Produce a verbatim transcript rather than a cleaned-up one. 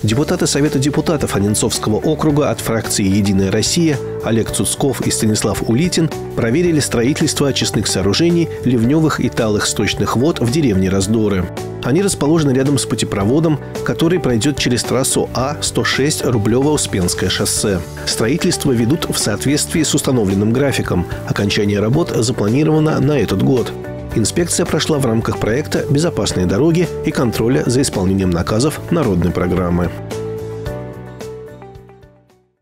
Депутаты Совета депутатов Одинцовского округа от фракции «Единая Россия» Олег Цуцков и Станислав Улитин проверили строительство очистных сооружений ливневых и талых сточных вод в деревне Раздоры. Они расположены рядом с путепроводом, который пройдет через трассу А сто шесть Рублево-Успенское шоссе. Строительство ведут в соответствии с установленным графиком. Окончание работ запланировано на этот год. Инспекция прошла в рамках проекта «Безопасные дороги» и контроля за исполнением наказов народной программы.